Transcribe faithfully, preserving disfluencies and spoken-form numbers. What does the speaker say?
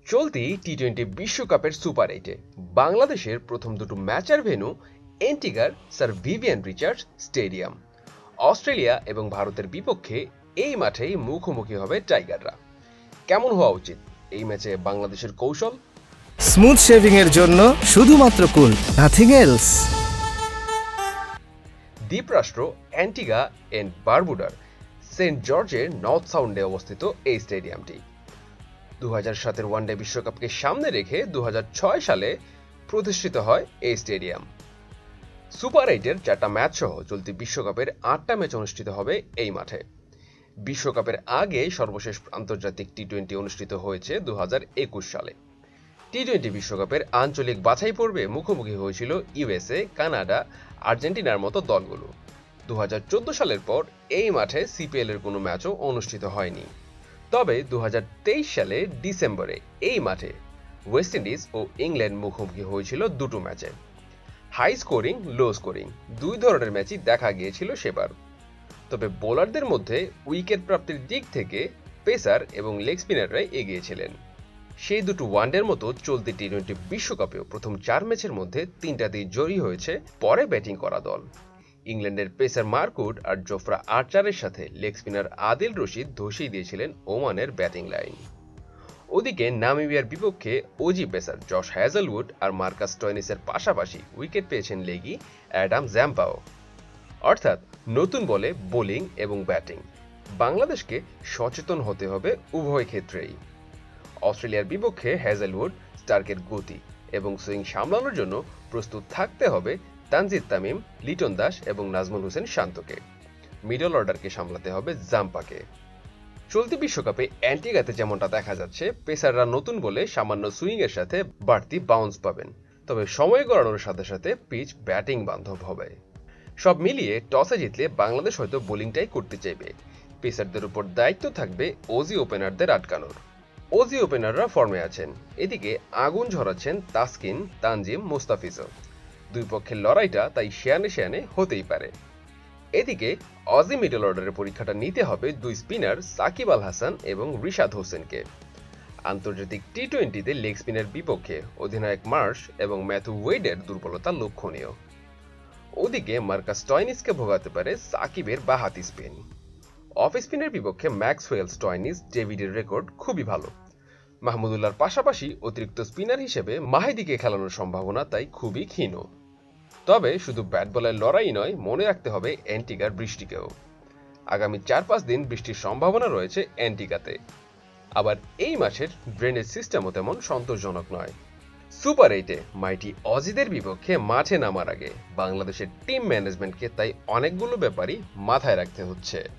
চলতি T twenty বিশ্বকাপের super এইটে বাংলাদেশের প্রথম দুটো ম্যাচের ভেন্যু অ্যান্টিগার sir Vivian Richards stadium. Australia এবং ভারতের বিপক্ষে এই মাঠেই মুখোমুখি হবে টাইগাররা। কেমন হওয়া উচিত এই ম্যাচে বাংলাদেশের কৌশল? স্মুথ শেভিং এর জন্য শুধুমাত্র কুল, নাথিং এলস। দ্বীপরাষ্ট্র অ্যান্টিগা এন্ড বারবুডার সেন্ট জর্জের নর্থ সাউন্ডে অবস্থিত এই স্টেডিয়ামটি দু হাজার সাতের ওয়ানডে বিশ্বকাপকে সামনে রেখে দু হাজার ছয় সালে প্রতিষ্ঠিত হয় এই স্টেডিয়াম। সুপার এইটের চারটা ম্যাচ সহ চলতি বিশ্বকাপের আটটা ম্যাচ অনুষ্ঠিত হবে এই মাঠে। বিশ্বকাপের আগে সর্বশেষ আন্তর্জাতিক টি টোয়েন্টি অনুষ্ঠিত হয়েছে দু হাজার একুশ সালে। টি টোয়েন্টি বিশ্বকাপের আঞ্চলিক বাছাই পর্বে মুখোমুখি হয়েছিল ইউএসএ, কানাডা, আর্জেন্টিনার মতো দলগুলো। দু হাজার চোদ্দ সালের পর এই মাঠে সিপিএল এর কোনো ম্যাচও অনুষ্ঠিত হয়নি। তবে দু হাজার তেইশ সালে ডিসেম্বরে এই মাঠে ওয়েস্ট ইন্ডিজ ও ইংল্যান্ড মুখোমুখি হয়েছিল দুটো ম্যাচে। হাই স্কোরিং, লো স্কোরিং দুই ধরনের ম্যাচই দেখা গিয়েছিল সেবার। তবে বোলারদের মধ্যে উইকেট প্রাপ্তির দিক থেকে পেসার এবং লেগ স্পিনাররাই এগিয়েছিলেন। সেই দুটো ওয়ানডের মতো চলতি টি টোয়েন্টি বিশ্বকাপেও প্রথম চার ম্যাচের মধ্যে তিনটাতেই জয়ী হয়েছে পরে ব্যাটিং করা দল। ইংল্যান্ডের পেসার মার্কুড আর জোফরা আর্চারের সাথে লেগ স্পিনার আদিল রশিদ ধসিয়ে দিয়েছিলেন ওমানের ব্যাটিং লাইন। ওদিকে নামিবিয়ার বিপক্ষে ওজি পেসার জশ হ্যাজেলউড আর মার্কাস স্টয়নিসের পাশাপাশি উইকেট পেয়েছেন লেগি অ্যাডাম জ্যাম্পাও। অর্থাৎ নতুন বলে বোলিং এবং ব্যাটিং বাংলাদেশকে সচেতন হতে হবে উভয় ক্ষেত্রেই। অস্ট্রেলিয়ার বিপক্ষে হ্যাজেলউড স্টার্কের গতি এবং সুইং সামলানোর জন্য প্রস্তুত থাকতে হবে তানজিদ তামিম, লিটন দাস এবং নাজমুল হোসেন শান্তকে। মিডল অর্ডারকে সামলাতে হবে জাম্পাকে। চলতি বিশ্বকাপে অ্যান্টিগাতে যেমনটা দেখা যাচ্ছে, পেসাররা নতুন বলে সামান্য সুইং এর সাথে বাড়তি বাউন্স পাবেন। তবে সময় গড়ানোর সাথে সাথে পিচ ব্যাটিং বান্ধব হবে। সব মিলিয়ে টসে জিতলে বাংলাদেশ হয়তো বোলিংটাই করতে চাইবে। পেসারদের উপর দায়িত্ব থাকবে অজি ওপেনারদের আটকানোর। অজি ওপেনাররা ফর্মে আছেন, এদিকে আগুন ঝরাচ্ছেন তাসকিন, তানজিম, মুস্তাফিজও। দুই পক্ষের লড়াইটা তাই শেয়ানে শেয়ানে হতেই পারে। এদিকে অজি মিডল অর্ডারের পরীক্ষাটা নিতে হবে দুই স্পিনার সাকিব আল হাসান এবং রিশাদ হোসেনকে। আন্তর্জাতিক টি টোয়েন্টিতে লেগ স্পিনের বিপক্ষে অধিনায়ক মার্শ এবং ম্যাথু ওয়েডের দুর্বলতা লক্ষণীয়। ওদিকে মার্কাস স্টয়নিসকে ভোগাতে পারে সাকিবের বাঁহাতি স্পিন। অফ স্পিনের বিপক্ষে ম্যাক্সওয়েল, স্টয়নিস, ডেভিডের রেকর্ড খুবই ভালো। মাহমুদুল্লাহর পাশাপাশি অতিরিক্ত স্পিনার হিসেবে মাহিদিকে খেলানোর সম্ভাবনা তাই খুবই ক্ষীণ। তবে শুধু ব্যাট বলের লড়াই নয়, মনে রাখতে হবে অ্যান্টিগার বৃষ্টিকেও। আগামী চার পাঁচ দিন বৃষ্টির সম্ভাবনা রয়েছে অ্যান্টিগাতে। আবার এই মাঠের ড্রেনেজ সিস্টেমও তেমন সন্তোষজনক নয়। সুপার এইটে মাইটি অজিদের বিপক্ষে মাঠে নামার আগে বাংলাদেশের টিম ম্যানেজমেন্টকে তাই অনেকগুলো ব্যাপারই মাথায় রাখতে হচ্ছে।